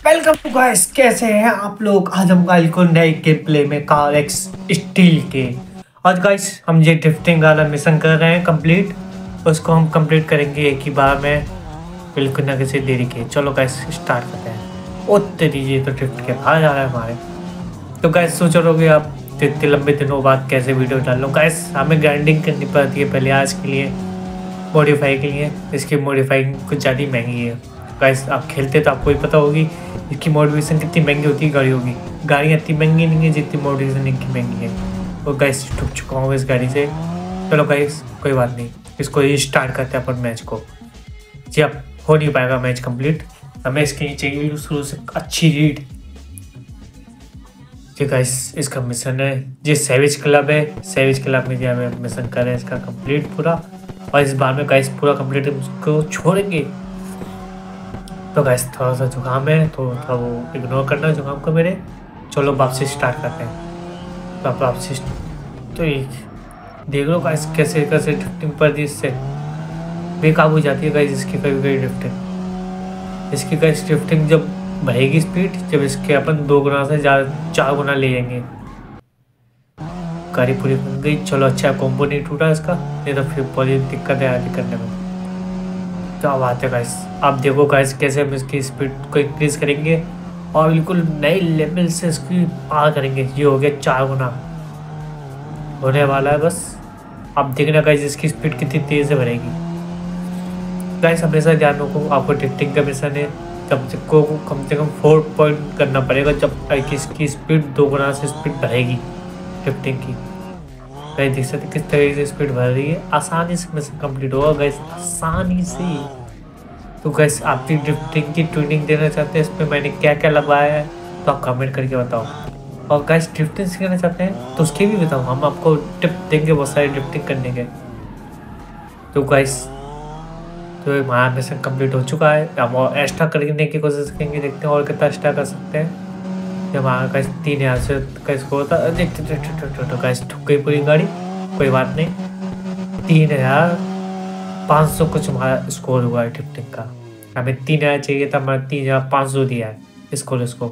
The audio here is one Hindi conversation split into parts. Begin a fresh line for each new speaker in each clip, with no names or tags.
वेलकम गाइस, कैसे हैं आप लोग। आज हम गाइस को नए गेम प्ले में कार एक्स स्टील के आज गाइस हम ये ड्रिफ्टिंग वाला मिशन कर रहे हैं कंप्लीट। उसको हम कंप्लीट करेंगे एक ही बार में, बिल्कुल ना किसी देरी के। चलो गाइस स्टार्ट करते हैं। ओ तेरी, ये तो ड्रिफ्ट के बाहर जा रहा है हमारे। तो गाइस सोच रहे आप इतने लंबे दिनों बाद कैसे वीडियो डाल लो। गाइस हमें ग्राइंडिंग करनी पड़ती है पहले आज के लिए, मॉडिफाई के लिए। इसकी मॉडिफाइंग कुछ ज़्यादा महंगी है गाइस। आप खेलते तो आपको ही पता होगी इसकी मॉडिफिकेशन कितनी महंगी होती है गाड़ियों की। गाड़ियाँ इतनी महंगी नहीं है जितनी मॉडिफिकेशन इनकी महंगी है। और गाइस ठुक चुका हूँ इस गाड़ी से। चलो गाइस कोई बात नहीं, इसको स्टार्ट करते हैं अपन मैच को। जी अब हो नहीं पाएगा मैच कंप्लीट, हमें इसके लिए चाहिए शुरू से अच्छी रीड। जी गाइस इसका मिशन है, ये सैविज क्लब है। सैविज क्लब में जो हमें मिशन कर रहे हैं इसका कंप्लीट पूरा। और इस बार में गाइस पूरा कंप्लीट उसको छोड़ेंगे। तो गाइस थोड़ा सा जुकाम है तो थोड़ा वो इग्नोर करना है जुकाम को मेरे। चलो वापसी स्टार्ट करते हैं। तो वापसी तो एक देख लो गाइस कैसे कैसे ड्रिफ्टिंग पर दी, इससे बेकाबू जाती है गाइस इसकी कभी कभी ड्रिफ्टिंग। इसकी गाइस ड्रिफ्टिंग जब बढ़ेगी स्पीड, जब इसके अपन 2 गुना से ज़्यादा 4 गुना ले जाएंगे। गाड़ी पूरी बन गई। चलो अच्छा कॉम्बो नहीं टूटा इसका, नहीं तो फिर बड़ी दिक्कत है आगे करने में। तो अब आते गाइस, आप देखो गाइस कैसे हम इसकी स्पीड को इंक्रीज करेंगे और बिल्कुल नए लेवल से इसकी पार करेंगे। ये हो गया 4 गुना होने वाला है बस। अब देखना गाइस इसकी स्पीड कितनी तेज़ से बढ़ेगी। गाइस हमेशा ध्यान रखो, आपको ड्रिफ्टिंग का मिशन है, तब को कम से कम 4 पॉइंट करना पड़ेगा जब इसकी स्पीड 2 गुना से स्पीड बढ़ेगी ड्रिफ्टिंग की। गाइस देख सकते किस तरीके से स्पीड बढ़ रही है। आसानी से मिशन कंप्लीट होगा गाइस, आसानी से। तो गाइस आप भी ड्रिफ्टिंग की ट्यूनिंग देना चाहते हैं, इस पर मैंने क्या क्या लगवाया है तो आप कमेंट करके बताओ। और गाइस ड्रिफ्टिंग सीखना चाहते हैं तो उसके भी बताओ, हम आपको टिप देंगे बहुत सारे ड्रिफ्टिंग करने के। तो गाइस तो हमारा मिशन कंप्लीट हो चुका है। हम और एक्स्ट्रा करने की कोशिश करेंगे, देखते हैं और कितना एक्स्ट्रा कर सकते हैं। हमारा गाइस 3000 से का स्कोर होता है। देखते गाइस ठुक गई पूरी गाड़ी, कोई बात नहीं। 3500 कुछ हमारा स्कोर हुआ है ड्रिफ्टिंग का। हमें 3000 चाहिए था, हमारा 3500 दिया है स्कोर इसको।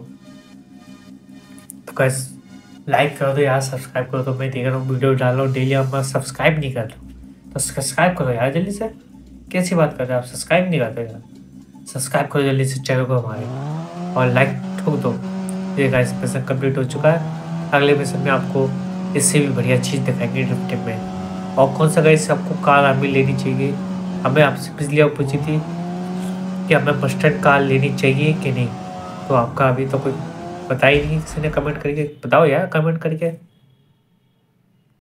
तो गाइस लाइक कर दो यार, सब्सक्राइब करो। तो मैं देख रहा हूँ वीडियो डाल रहा हूँ डेली, आप सब्सक्राइब नहीं कर लो तो सब्सक्राइब करो यार जल्दी से। कैसी बात कर रहे हो आप, सब्सक्राइब नहीं करते यार। सब्सक्राइब करो जल्दी से चैनल को हमारे, और लाइक ठोक दो। ये गाइस मिशन कंप्लीट हो चुका है। अगले मिशन में आपको इससे भी बढ़िया चीज़ दिखाएंगे ड्रिफ्टिंग में। और कौन सा गाइस आपको कार हमें लेनी चाहिए। हमें आपसे पिछली बार पूछी थी कि हमें मस्टर्ड कार लेनी चाहिए कि नहीं, तो आपका अभी तो कोई बता ही नहीं किसी ने। कमेंट करके बताओ यार, कमेंट करके।